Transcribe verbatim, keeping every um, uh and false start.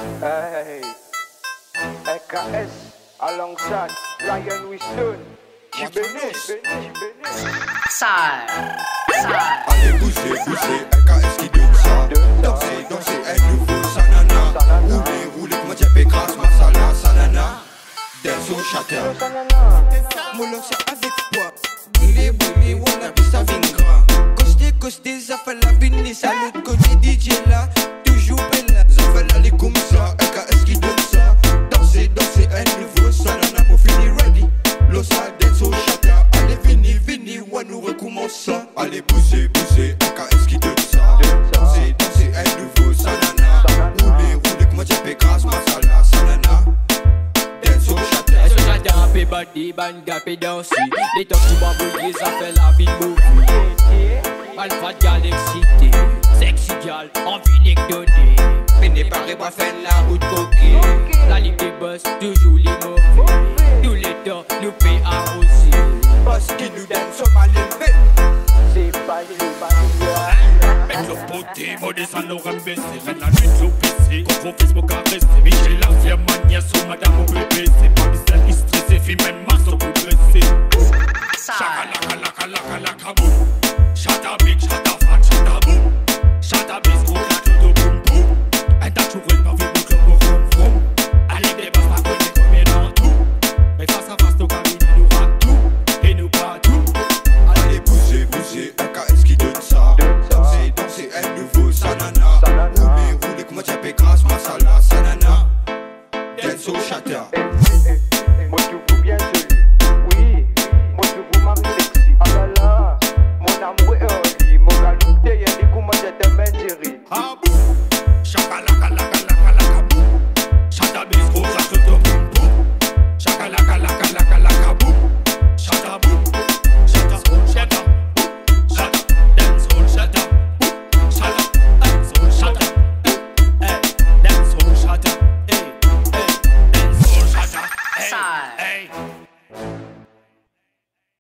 Hey, E K S alongside Ryan Wiston. J'bénis, j'bénis. Sale, sale. Allez bouger, bouger, E K S qui donne ça. Danser, danser, un nouveau sanana. Rouler, rouler, comment tu fais grâce, masala, sanana. Dance au château. Mon c'est avec toi. Boulé, boulé, on a vu ça vingra. Costé, costé, ça fait la vini. Ça l'autre côté D J là, toujours bella. Ça fait la comme ça, E K S qui donne ça. Danser, danser, un nouveau sanana. Pour finir ready. L'osa dance au château. Allez, vini, vini, on nous recommence ça. Allez, bouger, bouger, E K S qui donne ça. Danser, danser, un nouveau sanana. Rouler, rouler, comment tu fais grâce, masala, sanana. Dance au château. Pe body, ban gapé danser. Les temps qui m'embrouillent, ça fait la vie de movie. Alpha gal excité, sexy gal, envie n'est que donner. Péné paré pour faire la route coquée. La ligue des boss, toujours les mauvais. Tous les temps, nous fait arroser. Parce qu'ils nous donnent son mal élevé. C'est pas c'est pas Mec le poté, modé ça n'aura baissé. Reine la nuit au P C, comprends Facebook à rester. Michel la fière mania sur madame au bébé. C'est pas bizarre, il stressé, fit même masse au progresser. Chakalaka laka laka laka boum. Chata big, chata fat, chata boum. Chata bis, gros la tout boum boum. Un tas de chourelles par vite, boucle au vroom vroom. Allez des basses, pas connaître combien dans tout. Mais face à face, nos cabines, nous va tout. Et nous pas tout. Allez bouger, bouger, E K S qui donne ça. Danser, danser, un nouveau sanana. Rouler, rouler, comment tu fais grâce, masala, sanana. Dance au château. Moi tu